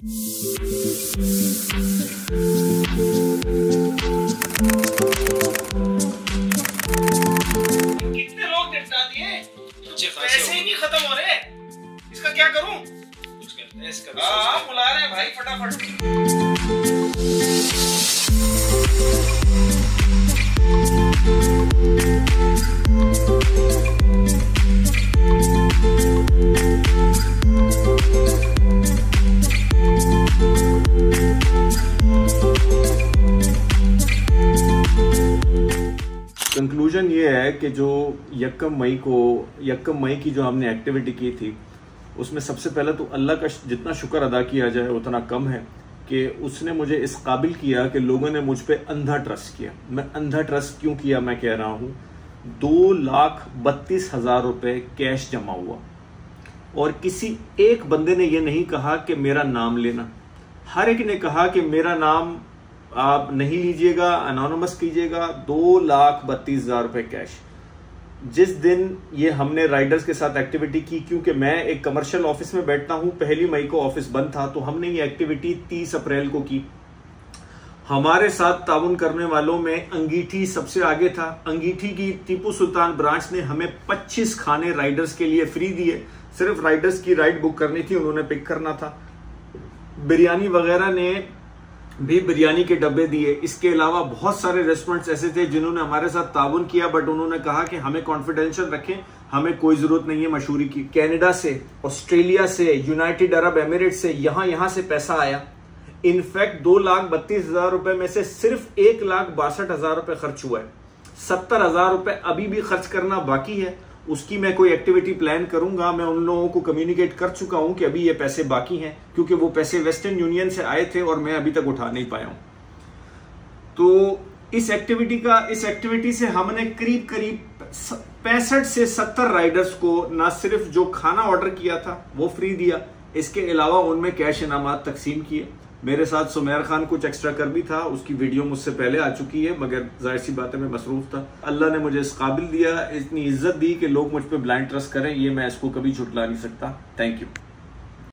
कितने लोग निपटा दिए, पैसे ही नहीं खत्म हो रहे, इसका क्या करूं? कुछ करते हैं इसका। हाँ, बुला रहे हैं भाई फटाफट। कंक्लूजन ये है कि जो यक्कम मई की जो हमने एक्टिविटी की थी, उसमें सबसे पहले तो अल्लाह का जितना शुक्र अदा किया जाए उतना कम है कि उसने मुझे इस काबिल किया कि लोगों ने मुझ पे अंधा ट्रस्ट किया। मैं अंधा ट्रस्ट क्यों किया मैं कह रहा हूँ। 2,32,000 रुपए कैश जमा हुआ और किसी एक बंदे ने ये नहीं कहा कि मेरा नाम लेना। हर एक ने कहा कि मेरा नाम आप नहीं लीजिएगा, अनोनिमस कीजिएगा। 2,32,000 रुपए कैश। जिस दिन ये हमने राइडर्स के साथ एक्टिविटी की, क्योंकि मैं एक कमर्शियल ऑफिस में बैठता हूं, 1 मई को ऑफिस बंद था, तो हमने ये एक्टिविटी 30 अप्रैल को की। हमारे साथ ताउन करने वालों में अंगीठी सबसे आगे था। अंगीठी की टीपू सुल्तान ब्रांच ने हमें 25 खाने राइडर्स के लिए फ्री दिए। सिर्फ राइडर्स की राइड बुक करनी थी, उन्होंने पिक करना था। बिरयानी वगैरह ने भी बिरयानी के डब्बे दिए। इसके अलावा बहुत सारे रेस्टोरेंट्स ऐसे थे जिन्होंने हमारे साथ ताउन किया, बट उन्होंने कहा कि हमें कॉन्फिडेंशियल रखें, हमें कोई जरूरत नहीं है मशहूरी की। कनाडा से, ऑस्ट्रेलिया से, यूनाइटेड अरब एमिरेट से यहां से पैसा आया। इनफैक्ट 2,32,000 रुपए में से सिर्फ 1,62,000 रुपए खर्च हुआ है। 70,000 रुपए अभी भी खर्च करना बाकी है। उसकी मैं कोई एक्टिविटी प्लान करूंगा। मैं उन लोगों को कम्युनिकेट कर चुका हूं कि अभी ये पैसे बाकी हैं, क्योंककि वो पैसे वेस्टर्न यूनियन से आए थे और मैं अभी तक उठा नहीं पाया हूं। तो इस एक्टिविटी से हमने करीब 65 से 70 राइडर्स को ना सिर्फ जो खाना ऑर्डर किया था वो फ्री दिया, इसके अलावा उनमें कैश इनामात तकसीम किए। मेरे साथ सुमेर खान कुछ एक्स्ट्रा कर भी था, उसकी वीडियो मुझसे पहले आ चुकी है, मगर जाहिर सी बात है मैं मसरूफ था। अल्लाह ने मुझे इस काबिल दिया, इतनी इज्जत दी कि लोग मुझ पे ब्लाइंड ट्रस्ट करें, ये मैं इसको कभी झुटला नहीं सकता। Thank you.